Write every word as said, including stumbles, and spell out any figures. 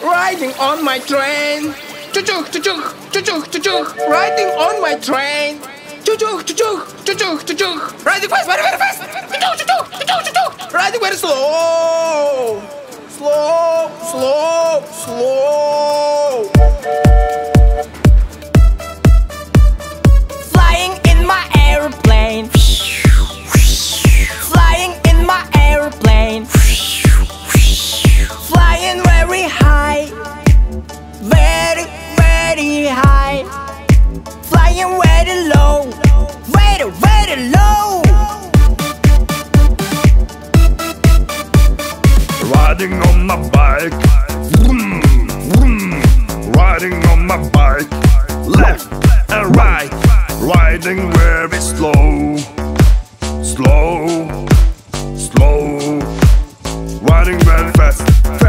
riding on my train. Choo-choo, choo-choo, choo-choo, choo-choo, riding on my train. Choo-choo, choo-choo, choo-choo, choo-choo, riding fast, very, very fast. Choo-choo, choo-choo, choo-choo, choo-choo, riding very slow. Slow, slow, slow. Flying in my airplane. Flying in my airplane. Flying very high. Very, very high. Flying very low. Very, very low. Riding on my bike, vroom, vroom. Riding on my bike, left and right. Riding very slow, slow, slow. Riding very fast.